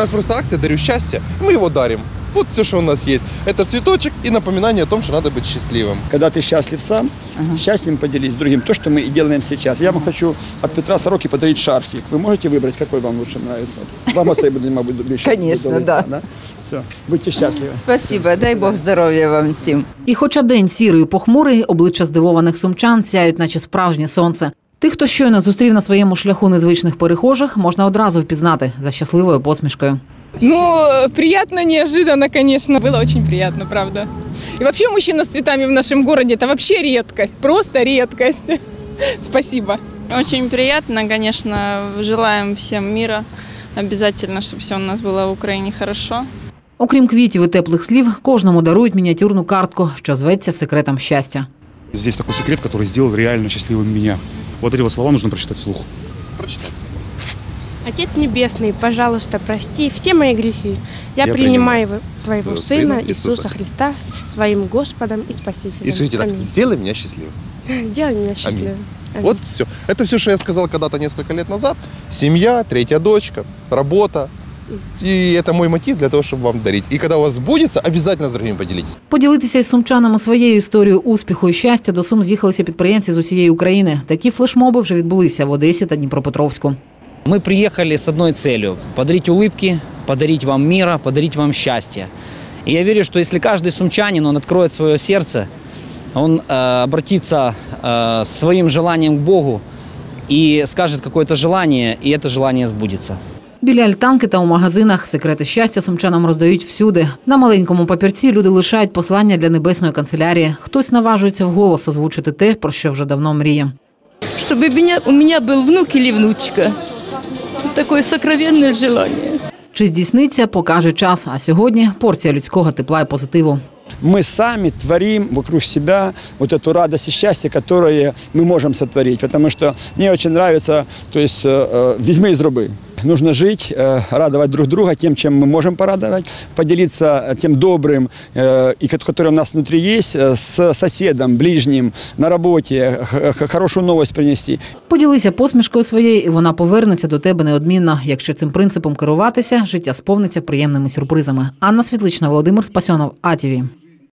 нас просто акция «Дарю счастье», мы его дарим. Вот все, что у нас есть. Это цветочек и напоминание о том, что надо быть счастливым. Когда ты счастлив сам, счастьем поделись с другим. То, что мы и делаем сейчас. Я вам хочу от Петра Сороки подарить шарфик. Вы можете выбрать, какой вам лучше нравится? Вам оцей буде, мабуть, більше. Конечно, да. Все, будьте щасливі. Спасибо, дай Бог здоров'я вам всім. І хоча день сірий і похмурий, обличчя здивованих сумчан сяють, наче справжнє сонце. Тих, хто щойно зустрів на своєму шляху незвичних перехожих, можна одразу впізнати за щасливою посмішкою. Ну, приятно, неожиданно, конечно. Было очень приятно, правда. И вообще мужчина с цветами в нашем городе – это вообще редкость, просто редкость. Спасибо. Очень приятно, конечно. Желаем всем мира. Обязательно, чтобы все у нас было в Украине хорошо. Окрім квітів і теплих слів, кожному дарують мініатюрну картку, що зветься «Секретом щастя». Здесь такой секрет, который сделал реально счастливым меня. Вот эти вот слова нужно прочитать вслух. Прочитай. Отец Небесный, пожалуйста, прости все мои грехи. Я принимаю Твоего Сына Иисуса Христа своим Господом и Спасителем. И скажите так: сделай меня счастливым. Делай меня счастливым. Аминь. Вот все. Это все, что я сказал когда-то несколько лет назад. Семья, третья дочка, работа. И это мой мотив для того, чтобы вам дарить. И когда у вас сбудется, обязательно с другими поделитесь. Поділитися із сумчанами своєю історією успіху і щастя до Сум з'їхалися підприємці з усієї України. Такі флешмоби вже відбулися в Одесі та Дніпропетровську. Мы приехали с одной целью – подарить улыбки, подарить вам мира, подарить вам счастья. И я верю, что если каждый сумчанин, он откроет свое сердце, он обратится своим желанием к Богу и скажет какое-то желание, и это желание сбудется. Біля альтанки та у магазинах секрети щастя сумчанам роздають всюди. На маленькому папірці люди лишають послання для небесної канцелярії. Хтось наважується вголос озвучити те, про що вже давно мріє. Щоб у мене був внук або внучка. Таке сокровенне желання. Чи здійсниться, покаже час. А сьогодні порція людського тепла і позитиву. Мы сами творим вокруг себя вот эту радость и счастье, которое мы можем сотворить. Потому что мне очень нравится, то есть «візьми і зроби». Нужно жить, радовать друг друга тем, чем мы можем порадовать, поделиться тем добрым, которое у нас внутри есть, с соседом, ближним, на работе, хорошую новость принести. Поділися посмішкою своєю, і вона повернеться до тебе неодмінно. Якщо цим принципом керуватися, життя сповниться приємними сюрпризами. Анна Світлична, Володимир Спасьонов, АТВ.